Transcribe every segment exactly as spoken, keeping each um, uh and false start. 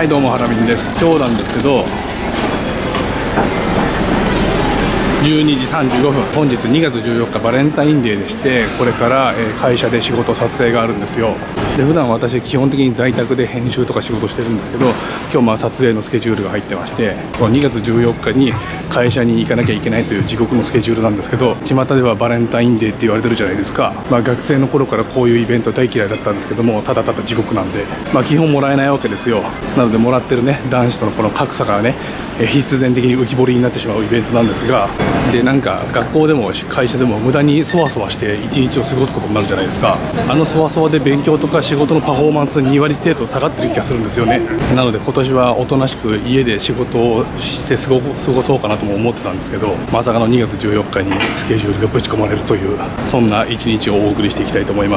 はいどうもハラミンです。今日なんですけどじゅうにじさんじゅうごふん、本日にがつじゅうよっかバレンタインデーでして、これから会社で仕事撮影があるんですよ。で普段私基本的に在宅で編集とか仕事してるんですけど、今日まあ撮影のスケジュールが入ってまして、このにがつじゅうよっかに会社に行かなきゃいけないという地獄のスケジュールなんですけど、巷ではバレンタインデーって言われてるじゃないですか。まあ学生の頃からこういうイベント大嫌いだったんですけども、ただただ地獄なんで、まあ基本もらえないわけですよ。なのでもらってるね男子とのこの格差がね必然的に浮き彫りになってしまうイベントなんですが、でなんか学校でも会社でも無駄にそわそわして一日を過ごすことになるじゃないですか。あのそわそわで勉強とか仕事のパフォーマンスに割程度下がってる気がするんですよね。なので今年はおとなしく家で仕事をして過ご、過ごそうかなとも思ってたんですけど、まさかのにがつじゅうよっかにスケジュールがぶち込まれるという、そんな一日をお送りしていきたいと思います。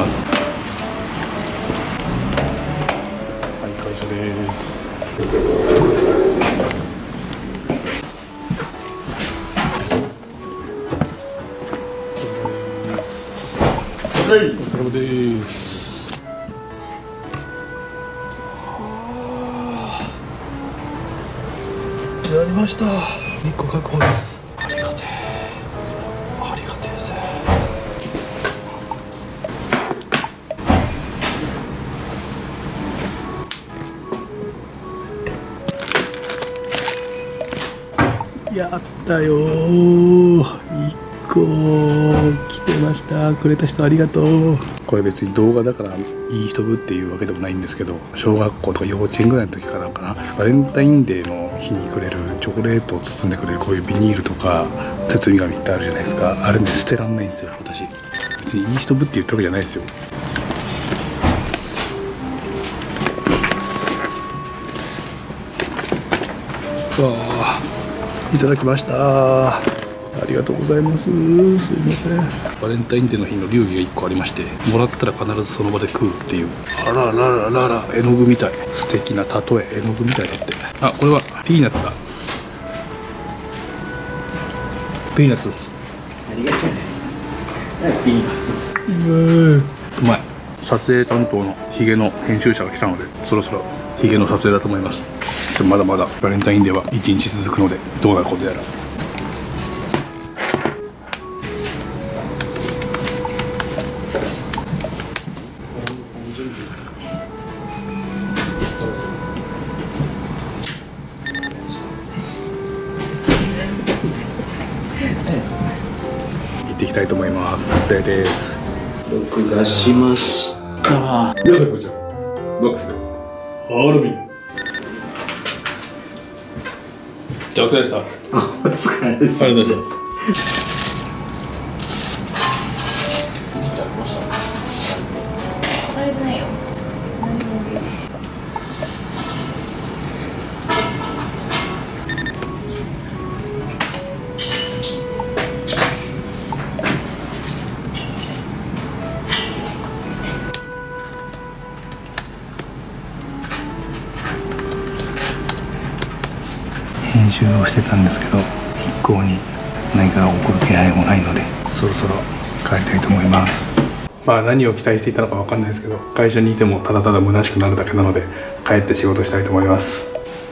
はい、会社です。お疲れ様です。やりました。いっこ確保です。ありがてえ。ありがてえぜ。やったよー。いっこ来てました。くれた人ありがとう。これ別に動画だからいい人ぶっていうわけでもないんですけど、小学校とか幼稚園ぐらいの時からかな、バレンタインデーの日にくれるチョコレートを包んでくれるこういうビニールとか包み紙ってあるじゃないですか。あれね捨てらんないんですよ私。別にいい人ぶって言ったわけじゃないですよ。わあ、いただきました。ありがとうございます。すいません。バレンタインデーの日の流儀がいっこありまして、もらったら必ずその場で食うっていう。あららららら、絵の具みたい。素敵な例え、絵の具みたいだって。あ、これはピーナッツだ。ピーナッツです。 ありがとうね。ピーナッツです。 うーうまい。撮影担当のヒゲの編集者が来たので、そろそろヒゲの撮影だと思います。でもまだまだバレンタインデーは一日続くので、どうなることやら。行っていきたいと思います。撮影です。 録画しました。 皆さんこんにちは。ノックスでハラミン。じゃあお疲れでした。 あ、お疲れです。 ありがとうございます。編集をしてたんですけど、一向に何かが起こる気配もないので、そろそろ帰りたいと思います。まあ何を期待していたのかわかんないですけど、会社にいてもただただ虚しくなるだけなので、帰って仕事したいと思います。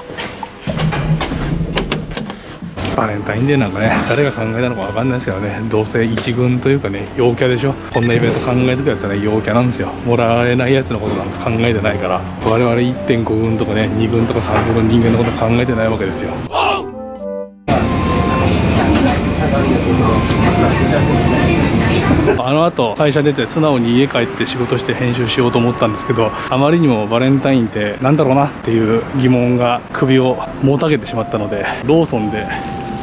バレンタインデーなんかね、誰が考えたのかわかんないですけどね、どうせ一軍というかね、陽キャでしょ。こんなイベント考えつくやつはね、陽キャなんですよ。もらえないやつのことなんか考えてないから、我々 いってんご 軍とかね、に軍とかさん軍の人間のこと考えてないわけですよ。あの後会社出て素直に家帰って仕事して編集しようと思ったんですけど、あまりにもバレンタインってなんだろうなっていう疑問が首をもたげてしまったので、ローソンで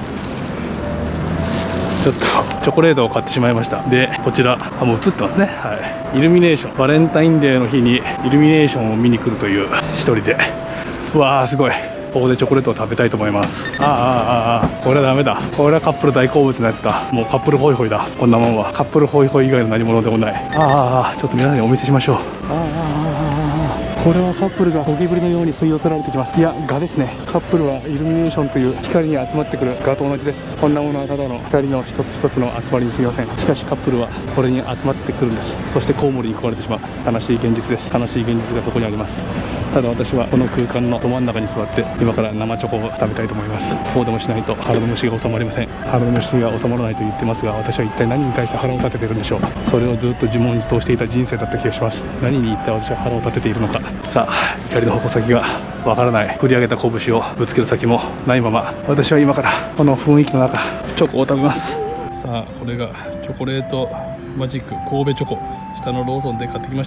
ちょっとチョコレートを買ってしまいました。でこちら、あ、もう映ってますね。はい、イルミネーション、バレンタインデーの日にイルミネーションを見に来るという一人で、うわーすごい。ここでチョコレートを食べたいと思います。ああああああ、これはダメだ。これはカップル大好物のやつだ。もうカップルホイホイだ。こんなもんはカップルホイホイ以外の何物でもない。ああああ、ちょっと皆さんにお見せしましょう。ああああああ、 これはカップルがゴキブリのように吸い寄せられてきます。いや、蛾ですね。カップルはイルミネーションという光に集まってくる蛾と同じです。こんなものはただの光の一つ一つの集まりにすみません。しかしカップルはこれに集まってくるんです。そしてコウモリに食われてしまう。悲しい現実です。悲しい現実がそこにあります。ただ私はこの空間のど真ん中に座って今から生チョコを食べたいと思います。そうでもしないと腹の虫が収まりません。腹の虫が収まらないと言ってますが、私は一体何に対して腹を立てているんでしょう。それをずっと自問自答していた人生だった気がします。何に一体私は腹を立てているのか。さあ、怒りの矛先がわからない。振り上げた拳をぶつける先もないまま、私は今からこの雰囲気の中チョコを食べます。さあ、これがチョコレートマジック神戸チョコ、下のローソンで買ってきました。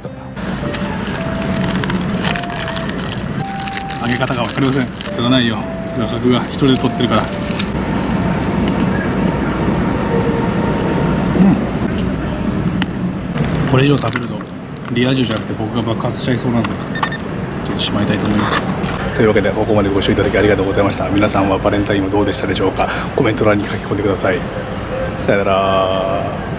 揚げ方が分かりません。釣らないよ。画角が一人で撮ってるから。うん、これ以上食べるとリア充じゃなくて僕が爆発しちゃいそうなんで、ちょっとしまいたいと思います。というわけでここまでご視聴いただきありがとうございました。皆さんはバレンタインはどうでしたでしょうか。コメント欄に書き込んでください。さよなら。